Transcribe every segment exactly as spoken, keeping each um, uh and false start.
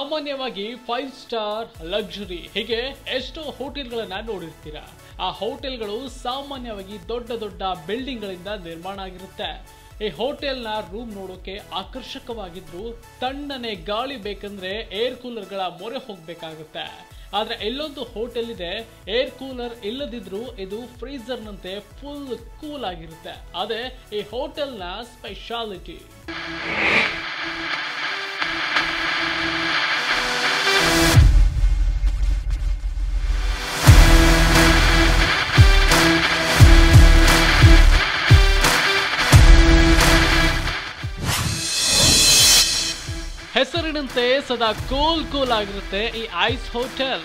ಸಾಮಾನ್ಯವಾಗಿ five star luxury ಹೀಗೆ ಎಷ್ಟೋ ಹೋಟೆಲ್ಗಳನ್ನ ನೋಡಿರ್ತೀರಾ. ಆ ಹೋಟೆಲ್ಗಳು ಸಾಮಾನ್ಯವಾಗಿ ದೊಡ್ಡ ದೊಡ್ಡ ಬಿಲ್ಡಿಂಗ್ ಗಳಿಂದ ನಿರ್ಮಾಣ ಆಗಿರುತ್ತೆ. ಈ ಹೋಟೆಲ್ನ ರೂಮ್ ನೋಡೋಕೆ ಆಕರ್ಷಕವಾಗಿದ್ರು ತಣ್ಣನೆ ಗಾಳಿ ಬೇಕಂದ್ರೆ ಏರ್ ಕೂಲರ್ ಗಳ ಮೊರೆ ಹೋಗ್ಬೇಕಾಗುತ್ತೆ. ಆದ್ರೆ ಎಲ್ಲೊಂದು ಹೋಟೆಲ್ ಇದೆ, ಏರ್ ಕೂಲರ್ ಇಲ್ಲದಿದ್ರು ಇದು ಫ್ರೀಜರ್ ನಂತೆ ಫುಲ್ ಕೂಲ್ ಆಗಿರುತ್ತೆ. ಅದೇ ಈ ಹೋಟೆಲ್ನ ಸ್ಪೆಷಾಲಿಟಿ. ಹೆಸರಿನಂತೆ ಸದಾ ಕೂಲ್ ಕೂಲ್ ಆಗಿರುತ್ತೆ ಈ ಐಸ್ ಹೋಟೆಲ್.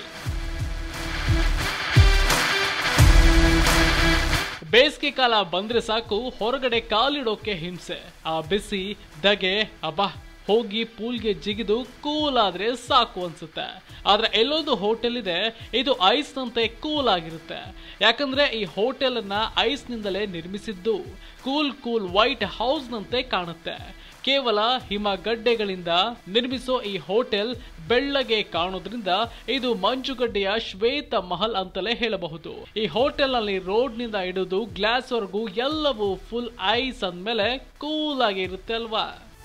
ಬೇಸಿಗೆ ಕಾಲ ಬಂದ್ರೆ ಸಾಕು ಹೊರಗಡೆ ಕಾಲಿಡೋಕೆ ಹಿಂಸೆ. ಆ ಬಿಸಿ ಧಗೆ ಅಬ್ಬಾ ಹೋಗಿ ಪೂಲ್ಗೆ ಜಿಗಿದು ಕೂಲ್ ಆದ್ರೆ ಸಾಕು ಅನ್ಸುತ್ತೆ. ಆದ್ರೆ ಎಲ್ಲೊಂದು ಹೋಟೆಲ್ ಇದೆ, ಇದು ಐಸ್ ನಂತೆ ಕೂಲ್ ಆಗಿರುತ್ತೆ. ಯಾಕಂದ್ರೆ ಈ ಹೋಟೆಲ್ ಅನ್ನ ಐಸ್ ನಿಂದಲೇ ನಿರ್ಮಿಸಿದ್ದು. ಕೂಲ್ ಕೂಲ್ ವೈಟ್ ಹೌಸ್ ನಂತೆ ಕಾಣುತ್ತೆ. ಕೇವಲ ಹಿಮಗಡ್ಡೆಗಳಿಂದ ನಿರ್ಮಿಸೋ ಈ ಹೋಟೆಲ್ ಬೆಳ್ಳಗೆ ಕಾಣೋದ್ರಿಂದ ಇದು ಮಂಜುಗಡ್ಡೆಯ ಶ್ವೇತ ಮಹಲ್ ಅಂತಲೇ ಹೇಳಬಹುದು. ಈ ಹೋಟೆಲ್ ನಲ್ಲಿ ರೋಡ್ ನಿಂದ ಹಿಡಿದು ಗ್ಲಾಸ್ ವರೆಗೂ ಎಲ್ಲವೂ ಫುಲ್ ಐಸ್ ಅಂದ್ಮೇಲೆ ಕೂಲ್ ಆಗಿ ಇರುತ್ತೆ ಅಲ್ವಾ.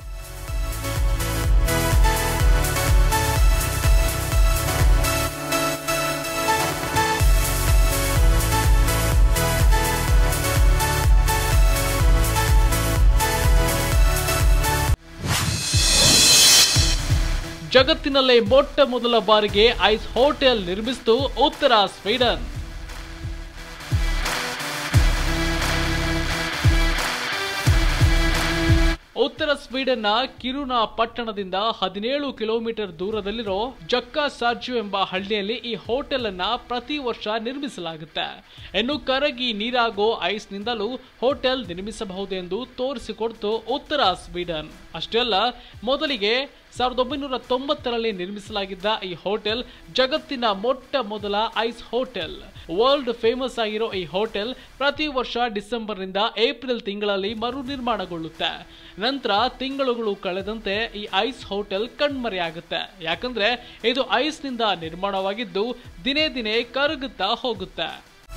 ಜಗತ್ತಿನಲ್ಲೇ ಮೊಟ್ಟ ಮೊದಲ ಬಾರಿಗೆ ಐಸ್ ಹೋಟೆಲ್ ನಿರ್ಮಿಸಿತು ಉತ್ತರ ಸ್ವೀಡನ್. ಉತ್ತರ ಸ್ವೀಡನ್ನ ಕಿರುನಾ ಪಟ್ಟಣದಿಂದ ಹದಿನೇಳು ಕಿಲೋಮೀಟರ್ ದೂರದಲ್ಲಿರೋ ಜಕ್ಕಾಸಾರ್ಜು ಎಂಬ ಹಳ್ಳಿಯಲ್ಲಿ ಈ ಹೋಟೆಲ್ ಅನ್ನ ಪ್ರತಿ ವರ್ಷ ನಿರ್ಮಿಸಲಾಗುತ್ತೆ. ಇನ್ನು ಕರಗಿ ನೀರಾಗೋ ಐಸ್ ನಿಂದಲೂ ಹೋಟೆಲ್ ನಿರ್ಮಿಸಬಹುದೆಂದು ತೋರಿಸಿಕೊಡ್ತು ಉತ್ತರ ಸ್ವೀಡನ್. ಅಷ್ಟೇ ಅಲ್ಲ, ಮೊದಲಿಗೆ ಸಾವಿರದ ಒಂಬೈನೂರ ತೊಂಬತ್ತರಲ್ಲಿ ನಿರ್ಮಿಸಲಾಗಿದ್ದ ಈ ಹೋಟೆಲ್ ಜಗತ್ತಿನ ಮೊಟ್ಟ ಮೊದಲ ಐಸ್ ಹೋಟೆಲ್. ವರ್ಲ್ಡ್ ಫೇಮಸ್ ಆಗಿರೋ ಈ ಹೋಟೆಲ್ ಪ್ರತಿ ವರ್ಷ ಡಿಸೆಂಬರ್ ನಿಂದ ಏಪ್ರಿಲ್ ತಿಂಗಳಲ್ಲಿ ಮರು ನಿರ್ಮಾಣಗೊಳ್ಳುತ್ತೆ. ನಂತರ ತಿಂಗಳುಗಳು ಕಳೆದಂತೆ ಈ ಐಸ್ ಹೋಟೆಲ್ ಕಣ್ಮರೆಯಾಗುತ್ತೆ. ಯಾಕಂದ್ರೆ ಇದು ಐಸ್ ನಿಂದ ನಿರ್ಮಾಣವಾಗಿದ್ದು ದಿನೇ ದಿನೇ ಕರಗುತ್ತಾ ಹೋಗುತ್ತೆ.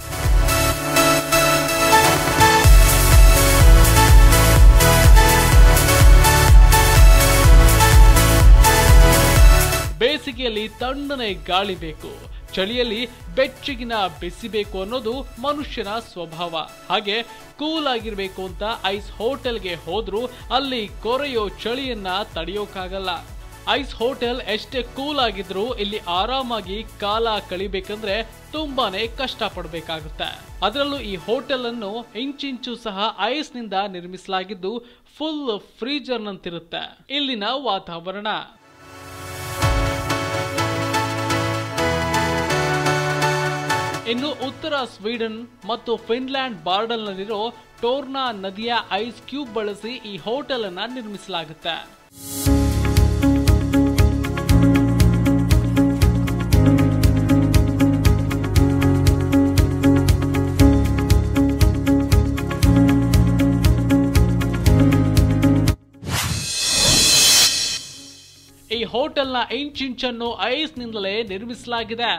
ಬೇಸಿಗೆಯಲ್ಲಿ ತಣ್ಣನೆ ಗಾಳಿ ಬೇಕು, ಚಳಿಯಲ್ಲಿ ಬೆಚ್ಚಗಿನ ಬಿಸಿ ಬೇಕು ಅನ್ನೋದು ಮನುಷ್ಯನ ಸ್ವಭಾವ. ಹಾಗೆ ಕೂಲ್ ಆಗಿರ್ಬೇಕು ಅಂತ ಐಸ್ ಹೋಟೆಲ್ಗೆ ಹೋದ್ರೂ ಅಲ್ಲಿ ಕೊರೆಯೋ ಚಳಿಯನ್ನ ತಡೆಯೋಕ್ಕಾಗಲ್ಲ. ಐಸ್ ಹೋಟೆಲ್ ಎಷ್ಟೇ ಕೂಲ್ ಆಗಿದ್ರು ಇಲ್ಲಿ ಆರಾಮಾಗಿ ಕಾಲ ಕಳಿಬೇಕಂದ್ರೆ ತುಂಬಾನೇ ಕಷ್ಟ ಪಡಬೇಕಾಗುತ್ತೆ. ಅದರಲ್ಲೂ ಈ ಹೋಟೆಲ್ ಅನ್ನು ಇಂಚಿಂಚು ಸಹ ಐಸ್ ನಿಂದ ನಿರ್ಮಿಸಲಾಗಿದ್ದು ಫುಲ್ ಫ್ರೀಜರ್ ನಂತಿರುತ್ತೆ ಇಲ್ಲಿನ ವಾತಾವರಣ. ಇನ್ನು ಉತ್ತರ ಸ್ವೀಡನ್ ಮತ್ತು ಫಿನ್ಲ್ಯಾಂಡ್ ಬಾರ್ಡರ್ ನಲ್ಲಿರೋ ಟೋರ್ನಾ ನದಿಯ ಐಸ್ ಕ್ಯೂಬ್ ಬಳಸಿ ಈ ಹೋಟೆಲ್ ಅನ್ನ ನಿರ್ಮಿಸಲಾಗುತ್ತೆ. ಈ ಹೋಟೆಲ್ನ ಇಂಚಿಂಚನ್ನು ಐಸ್ ನಿಂದಲೇ ನಿರ್ಮಿಸಲಾಗಿದೆ.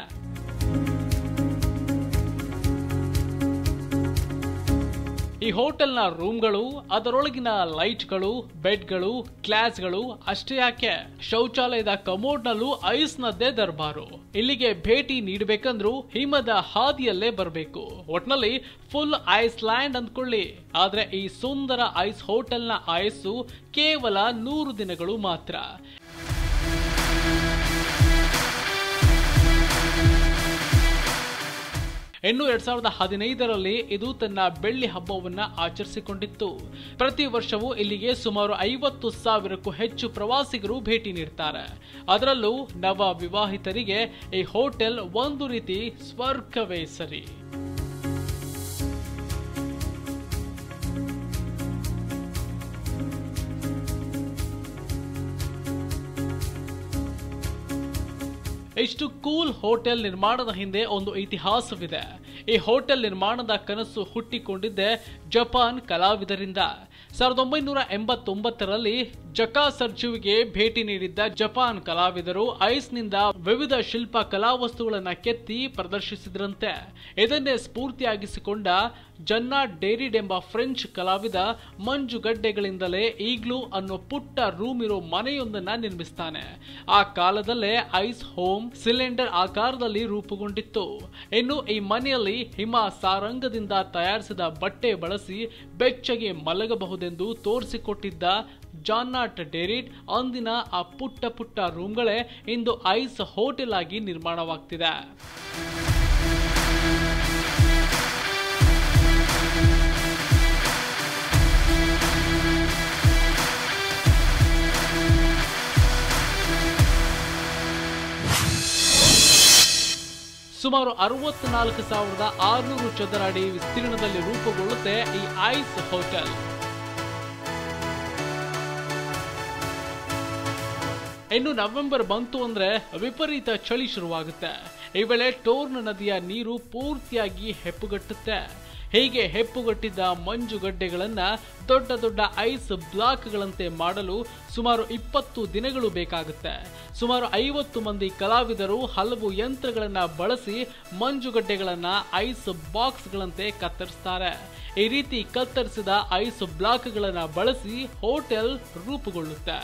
ಈ ಹೋಟೆಲ್ನ ರೂಮ್ಗಳು, ಅದರೊಳಗಿನ ಲೈಟ್ಗಳು, ಬೆಡ್ಗಳು, ಗ್ಲಾಸ್ಗಳು ಅಷ್ಟೇ ಯಾಕೆ, ಶೌಚಾಲಯದ ಕಮೋಡ್ ನಲ್ಲೂ ಐಸ್ ನದ್ದೇ ದರ್ಬಾರು. ಇಲ್ಲಿಗೆ ಭೇಟಿ ನೀಡಬೇಕಂದ್ರೂ ಹಿಮದ ಹಾದಿಯಲ್ಲೇ ಬರಬೇಕು. ಒಟ್ನಲ್ಲಿ ಫುಲ್ ಐಸ್ ಲ್ಯಾಂಡ್ ಅಂದ್ಕೊಳ್ಳಿ. ಆದ್ರೆ ಈ ಸುಂದರ ಐಸ್ ಹೋಟೆಲ್ನ ಆಯಸ್ಸು ಕೇವಲ ನೂರು ದಿನಗಳು ಮಾತ್ರ. ಇನ್ನು ಎರಡ್ ಸಾವಿರದ ಹದಿನೈದರಲ್ಲಿ ಇದು ತನ್ನ ಬೆಳ್ಳಿ ಹಬ್ಬವನ್ನ ಆಚರಿಸಿಕೊಂಡಿತ್ತು. ಪ್ರತಿ ವರ್ಷವೂ ಇಲ್ಲಿಗೆ ಸುಮಾರು ಐವತ್ತು ಸಾವಿರಕ್ಕೂ ಹೆಚ್ಚು ಪ್ರವಾಸಿಗರು ಭೇಟಿ ನೀಡ್ತಾರೆ. ಅದರಲ್ಲೂ ನವ ವಿವಾಹಿತರಿಗೆ ಈ ಹೋಟೆಲ್ ಒಂದು ರೀತಿ ಸ್ವರ್ಗವೇ ಸರಿ. ಇಷ್ಟು ಕೂಲ್ ಹೋಟೆಲ್ ನಿರ್ಮಾಣದ ಹಿಂದೆ ಒಂದು ಇತಿಹಾಸವಿದೆ. ಈ ಹೋಟೆಲ್ ನಿರ್ಮಾಣದ ಕನಸು ಹುಟ್ಟಿಕೊಂಡಿದ್ದೆ ಜಪಾನ್ ಕಲಾವಿದರಿಂದ. ಸಾವಿರದ ಒಂಬೈನೂರ ಎಂಬತ್ತೊಂಬತ್ತರಲ್ಲಿ ಜಕಾ ಸರ್ಜುವಿಗೆ ಭೇಟಿ ನೀಡಿದ್ದ ಜಪಾನ್ ಕಲಾವಿದರು ಐಸ್ನಿಂದ ವಿವಿಧ ಶಿಲ್ಪ ಕಲಾವಸ್ತುಗಳನ್ನ ಕೆತ್ತಿ ಪ್ರದರ್ಶಿಸಿದ್ರಂತೆ. ಇದನ್ನೇ ಸ್ಫೂರ್ತಿಯಾಗಿಸಿಕೊಂಡ ಜನ್ನಾ ಡೇರಿಡ್ ಎಂಬ ಫ್ರೆಂಚ್ ಕಲಾವಿದ ಮಂಜುಗಡ್ಡೆಗಳಿಂದಲೇ ಈಗ್ಲೂ ಅನ್ನೋ ಪುಟ್ಟ ರೂಮ್ ಇರೋ ಮನೆಯೊಂದನ್ನ ನಿರ್ಮಿಸ್ತಾನೆ. ಆ ಕಾಲದಲ್ಲೇ ಐಸ್ ಹೋಮ್ ಸಿಲಿಂಡರ್ ಆಕಾರದಲ್ಲಿ ರೂಪುಗೊಂಡಿತ್ತು. ಇನ್ನು ಈ ಮನೆಯಲ್ಲಿ ಹಿಮ ಸಾರಂಗದಿಂದ ತಯಾರಿಸಿದ ಬಟ್ಟೆ ಬಳಸಿ ಬೆಚ್ಚಗೆ ಮಲಗಬಹುದೆಂದು ತೋರಿಸಿಕೊಟ್ಟಿದ್ದ ಜಾನ್ನಾಟ್ ಡೇರಿಡ್ ಅಂದಿನ ಆ ಪುಟ್ಟ ಪುಟ್ಟ ರೂಮ್ಗಳೇ ಇಂದು ಐಸ್ ಹೋಟೆಲ್ ಆಗಿ ನಿರ್ಮಾಣವಾಗ್ತಿದೆ. ಸುಮಾರು ಅರವತ್ನಾಲ್ಕು ಸಾವಿರದ ಆರುನೂರು ಚದರ ಅಡಿ ವಿಸ್ತೀರ್ಣದಲ್ಲಿ ರೂಪುಗೊಳ್ಳುತ್ತೆ ಈ ಐಸ್ ಹೋಟೆಲ್. ಇನ್ನು ನವೆಂಬರ್ ಬಂತು ಅಂದ್ರೆ ವಿಪರೀತ ಚಳಿ ಶುರುವಾಗುತ್ತೆ. ಈ ವೇಳೆ ಟೋರ್ನ್ ನದಿಯ ನೀರು ಪೂರ್ತಿಯಾಗಿ ಹೆಪ್ಪುಗಟ್ಟುತ್ತೆ. ಹೀಗೆ ಹೆಪ್ಪುಗಟ್ಟಿದ್ದ ಮಂಜುಗಡ್ಡೆಗಳನ್ನ ದೊಡ್ಡ ದೊಡ್ಡ ಐಸ್ ಬ್ಲಾಕ್ಗಳಂತೆ ಮಾಡಲು ಸುಮಾರು ಇಪ್ಪತ್ತು ದಿನಗಳು ಬೇಕಾಗುತ್ತೆ. ಸುಮಾರು ಐವತ್ತು ಮಂದಿ ಕಲಾವಿದರು ಹಲವು ಯಂತ್ರಗಳನ್ನ ಬಳಸಿ ಮಂಜುಗಡ್ಡೆಗಳನ್ನ ಐಸ್ ಬಾಕ್ಸ್ಗಳಂತೆ ಕತ್ತರಿಸ್ತಾರೆ. ಈ ರೀತಿ ಕತ್ತರಿಸಿದ ಐಸ್ ಬ್ಲಾಕ್ಗಳನ್ನ ಬಳಸಿ ಹೋಟೆಲ್ ರೂಪುಗೊಳ್ಳುತ್ತೆ.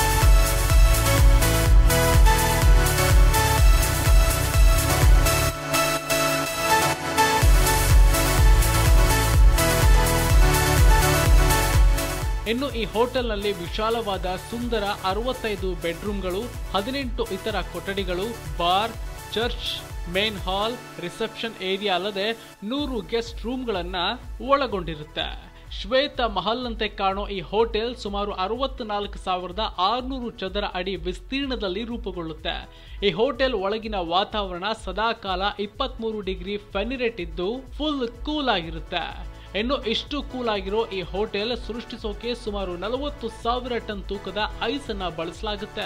ಇನ್ನು ಈ ಹೋಟೆಲ್ನಲ್ಲಿ ವಿಶಾಲವಾದ ಸುಂದರ ಅರವತ್ತೈದು ಬೆಡ್ರೂಮ್ಗಳು, ಹದಿನೆಂಟು ಇತರ ಕೊಠಡಿಗಳು, bar, church, main hall, reception area ಅಲ್ಲದೆ ನೂರು ಗೆಸ್ಟ್ ರೂಮ್ಗಳನ್ನ ಒಳಗೊಂಡಿರುತ್ತೆ. ಶ್ವೇತ ಮಹಲ್ ಅಂತೆ ಕಾಣೋ ಈ ಹೋಟೆಲ್ ಸುಮಾರು ಅರವತ್ನಾಲ್ಕು ಸಾವಿರದ ಆರುನೂರು ಚದರ ಅಡಿ ವಿಸ್ತೀರ್ಣದಲ್ಲಿ ರೂಪುಗೊಳ್ಳುತ್ತೆ. ಈ ಹೋಟೆಲ್ ಒಳಗಿನ ವಾತಾವರಣ ಸದಾಕಾಲ ಇಪ್ಪತ್ಮೂರು ಡಿಗ್ರಿ ಫೆನಿರೇಟ್ ಇದ್ದು ಫುಲ್ ಕೂಲ್ ಆಗಿರುತ್ತೆ. ಇನ್ನು ಇಷ್ಟು ಕೂಲ್ ಆಗಿರೋ ಈ ಹೋಟೆಲ್ ಸೃಷ್ಟಿಸೋಕೆ ಸುಮಾರು ನಲವತ್ತು ಸಾವಿರ ಟನ್ ತೂಕದ ಐಸ್ ಅನ್ನ ಬಳಸಲಾಗುತ್ತೆ.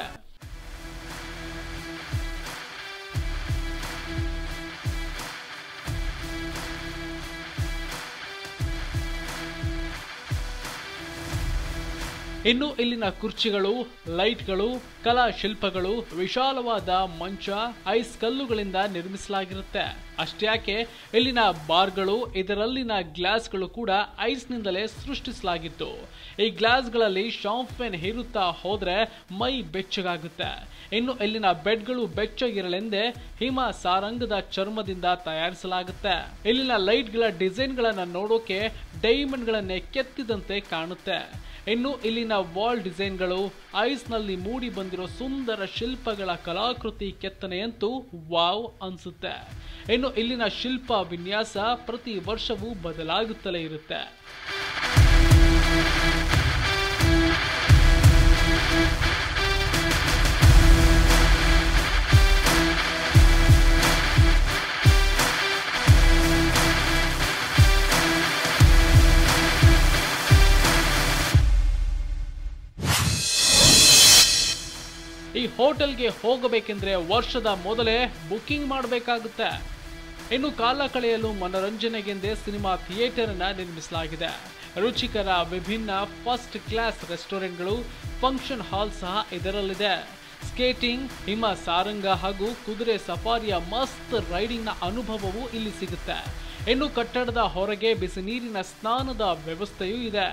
ಇನ್ನು ಇಲ್ಲಿನ ಕುರ್ಚಿಗಳು, ಲೈಟ್ಗಳು, ಕಲಾ ಶಿಲ್ಪಗಳು, ವಿಶಾಲವಾದ ಮಂಚ ಐಸ್ ಕಲ್ಲುಗಳಿಂದ ನಿರ್ಮಿಸಲಾಗಿರುತ್ತೆ. ಅಷ್ಟೇ ಯಾಕೆ ಇಲ್ಲಿನ ಬಾರ್ಗಳು, ಇದರಲ್ಲಿನ ಗ್ಲಾಸ್ಗಳು ಕೂಡ ಐಸ್ನಿಂದಲೇ ಸೃಷ್ಟಿಸಲಾಗಿತ್ತು. ಈ ಗ್ಲಾಸ್ಗಳಲ್ಲಿ ಶಾಂಪೇನ್ ಹೀರುತ್ತಾ ಹೋದ್ರೆ ಮೈ ಬೆಚ್ಚಗಾಗುತ್ತೆ. ಇನ್ನು ಇಲ್ಲಿನ ಬೆಡ್ಗಳು ಬೆಚ್ಚಗಿರಲೆಂದೇ ಹಿಮ ಸಾರಂಗದ ಚರ್ಮದಿಂದ ತಯಾರಿಸಲಾಗುತ್ತೆ. ಇಲ್ಲಿನ ಲೈಟ್ಗಳ ಡಿಸೈನ್ಗಳನ್ನ ನೋಡೋಕೆ ಡೈಮಂಡ್ ಗಳನ್ನೇ ಕೆತ್ತಿದಂತೆ ಕಾಣುತ್ತೆ. ಇನ್ನು ಇಲ್ಲಿನ ವಾಲ್ ಡಿಸೈನ್ಗಳು, ಐಸ್ ನಲ್ಲಿ ಮೂಡಿ ಬಂದಿರೋ ಸುಂದರ ಶಿಲ್ಪಗಳ ಕಲಾಕೃತಿ ಕೆತ್ತನೆಯಂತೂ ವಾವ್ ಅನ್ಸುತ್ತೆ. ಇನ್ನು ಇಲ್ಲಿನ ಶಿಲ್ಪ ವಿನ್ಯಾಸ ಪ್ರತಿ ವರ್ಷವೂ ಬದಲಾಗುತ್ತಲೇ ಇರುತ್ತೆ. ಈ ಹೋಟೆಲ್ಗೆ ಹೋಗಬೇಕೆಂದ್ರೆ ವರ್ಷದ ಮೊದಲೇ ಬುಕಿಂಗ್ ಮಾಡಬೇಕಾಗುತ್ತೆ. ಇನ್ನು ಕಾಲ ಕಳೆಯಲು ಮನೋರಂಜನೆಗೆಂದೇ ಸಿನಿಮಾ ಥಿಯೇಟರ್ ಅನ್ನ ನಿರ್ಮಿಸಲಾಗಿದೆ. ರುಚಿಕರ ವಿಭಿನ್ನ ಫಸ್ಟ್ ಕ್ಲಾಸ್ ರೆಸ್ಟೋರೆಂಟ್ಗಳು, ಫಂಕ್ಷನ್ ಹಾಲ್ ಸಹ ಇದರಲ್ಲಿದೆ. ಸ್ಕೇಟಿಂಗ್, ಹಿಮ ಸಾರಂಗ ಹಾಗೂ ಕುದುರೆ ಸಫಾರಿಯ ಮಸ್ತ್ ರೈಡಿಂಗ್ ನ ಅನುಭವವೂ ಇಲ್ಲಿ ಸಿಗುತ್ತೆ. ಇನ್ನು ಕಟ್ಟಡದ ಹೊರಗೆ ಬಿಸಿ ನೀರಿನ ಸ್ನಾನದ ವ್ಯವಸ್ಥೆಯೂ ಇದೆ.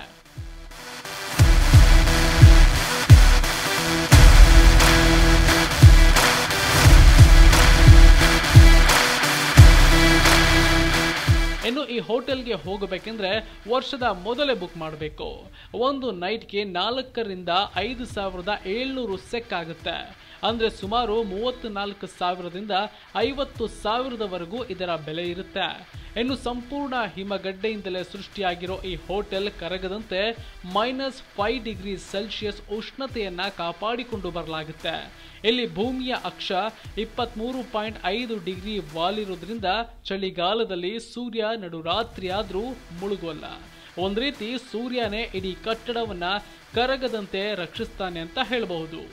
ಇನ್ನು ಈ ಹೋಟೆಲ್ಗೆ ಹೋಗಬೇಕೆಂದ್ರೆ ವರ್ಷದ ಮೊದಲೇ ಬುಕ್ ಮಾಡಬೇಕು. ಒಂದು ನೈಟ್ಗೆ ನಾಲ್ಕರಿಂದ ಐದು ಸಾವಿರದ ಏಳ್ನೂರು ಸೆಕ್ ಆಗುತ್ತೆ. ಅಂದ್ರೆ ಸುಮಾರು ಮೂವತ್ನಾಲ್ಕು ಸಾವಿರದಿಂದ ಐವತ್ತು ಸಾವಿರದವರೆಗೂ ಇದರ ಬೆಲೆ ಇರುತ್ತೆ. ಇನ್ನು ಸಂಪೂರ್ಣ ಹಿಮಗಡ್ಡೆಯಿಂದಲೇ ಸೃಷ್ಟಿಯಾಗಿರೋ ಈ ಹೋಟೆಲ್ ಕರಗದಂತೆ ಮೈನಸ್ ಫೈವ್ ಡಿಗ್ರಿ ಸೆಲ್ಸಿಯಸ್ ಉಷ್ಣತೆಯನ್ನ ಕಾಪಾಡಿಕೊಂಡು ಬರಲಾಗುತ್ತೆ. ಇಲ್ಲಿ ಭೂಮಿಯ ಅಕ್ಷ ಇಪ್ಪತ್ಮೂರು ಪಾಯಿಂಟ್ ಐದು ಡಿಗ್ರಿ ವಾಲಿರೋದ್ರಿಂದ ಚಳಿಗಾಲದಲ್ಲಿ ಸೂರ್ಯ ನಡುರಾತ್ರಿ ಆದ್ರೂ ಮುಳುಗೋಲ್ಲ. ಒಂದ್ ರೀತಿ ಸೂರ್ಯನೇ ಇಡೀ ಕಟ್ಟಡವನ್ನ ಕರಗದಂತೆ ರಕ್ಷಿಸ್ತಾನೆ ಅಂತ ಹೇಳಬಹುದು.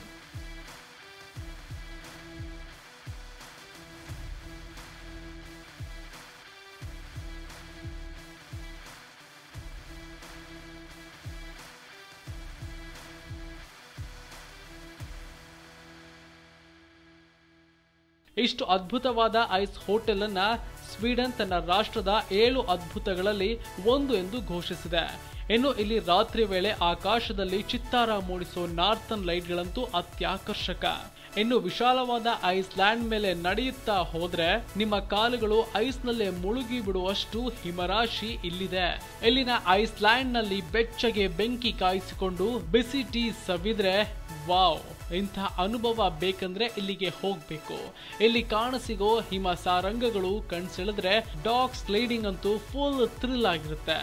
ಇಷ್ಟು ಅದ್ಭುತವಾದ ಐಸ್ ಹೋಟೆಲ್ ಅನ್ನ ಸ್ವೀಡನ್ ತನ್ನ ರಾಷ್ಟ್ರದ ಏಳು ಅದ್ಭುತಗಳಲ್ಲಿ ಒಂದು ಎಂದು ಘೋಷಿಸಿದೆ. ಇನ್ನು ಇಲ್ಲಿ ರಾತ್ರಿ ವೇಳೆ ಆಕಾಶದಲ್ಲಿ ಚಿತ್ತಾರ ಮೂಡಿಸೋ ನಾರ್ಥನ್ ಲೈಟ್ಗಳಂತೂ ಅತ್ಯಾಕರ್ಷಕ. ಇನ್ನು ವಿಶಾಲವಾದ ಐಸ್ ಲ್ಯಾಂಡ್ ಮೇಲೆ ನಡೆಯುತ್ತಾ ಹೋದ್ರೆ ನಿಮ್ಮ ಕಾಲುಗಳು ಐಸ್ ನಲ್ಲೇ ಮುಳುಗಿ ಬಿಡುವಷ್ಟು ಹಿಮರಾಶಿ ಇಲ್ಲಿದೆ. ಇಲ್ಲಿನ ಐಸ್ ಲ್ಯಾಂಡ್ ನಲ್ಲಿ ಬೆಚ್ಚಗೆ ಬೆಂಕಿ ಕಾಯಿಸಿಕೊಂಡು ಬಿಸಿ ಟೀ ಸವಿದ್ರೆ ವಾವ್, ಇಂಥ ಅನುಭವ ಬೇಕಂದ್ರೆ ಇಲ್ಲಿಗೆ ಹೋಗ್ಬೇಕು. ಇಲ್ಲಿ ಕಾಣಸಿಗೋ ಹಿಮ ಸಾರಂಗಗಳು ಕಣ್ಸೆಳೆದ್ರೆ ಡಾಗ್ ಸ್ಲೈಡಿಂಗ್ ಅಂತೂ ಫುಲ್ ಥ್ರಿಲ್ ಆಗಿರುತ್ತೆ.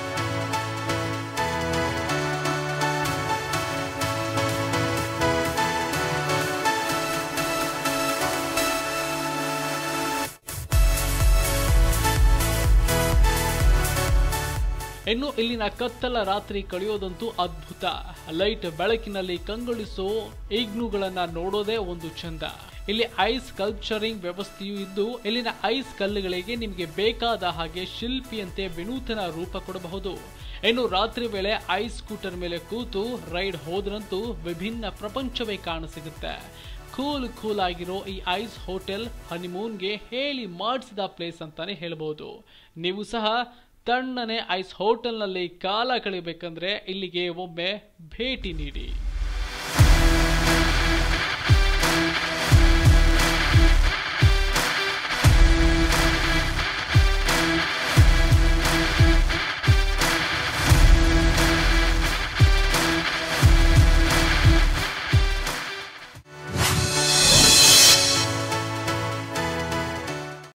ಇನ್ನು ಇಲ್ಲಿನ ಕತ್ತಲ ರಾತ್ರಿ ಕಳೆಯೋದಂತೂ ಅದ್ಭುತ. ಲೈಟ್ ಬೆಳಕಿನಲ್ಲಿ ಕಂಗೊಳಿಸೋ ಈಗ್ನೂಗಳನ್ನ ನೋಡೋದೇ ಒಂದು ಚಂದ. ಇಲ್ಲಿ ಐಸ್ ಸ್ಕಲ್ಪ್ಚರಿಂಗ್ ವ್ಯವಸ್ಥೆಯೂ ಇದ್ದು ಇಲ್ಲಿನ ಐಸ್ ಕಲ್ಲುಗಳಿಗೆ ನಿಮಗೆ ಬೇಕಾದ ಹಾಗೆ ಶಿಲ್ಪಿಯಂತೆ ವಿನೂತನ ರೂಪ ಕೊಡಬಹುದು. ಇನ್ನು ರಾತ್ರಿ ವೇಳೆ ಐಸ್ ಸ್ಕೂಟರ್ ಮೇಲೆ ಕೂತು ರೈಡ್ ಹೋದ್ರಂತೂ ವಿಭಿನ್ನ ಪ್ರಪಂಚವೇ ಕಾಣಸಿಗುತ್ತೆ. ಕೂಲ್ ಕೂಲ್ ಆಗಿರೋ ಈ ಐಸ್ ಹೋಟೆಲ್ ಹನಿಮೂನ್ಗೆ ಹೇಳಿ ಮಾಡಿಸಿದ ಪ್ಲೇಸ್ ಅಂತಾನೆ ಹೇಳ್ಬಹುದು. ನೀವು ಸಹ ತಣ್ಣನೆ ಐಸ್ ಹೋಟೆಲ್ನಲ್ಲಿ ಕಾಲ ಕಳಿಬೇಕಂದ್ರೆ ಇಲ್ಲಿಗೆ ಒಮ್ಮೆ ಭೇಟಿ ನೀಡಿ.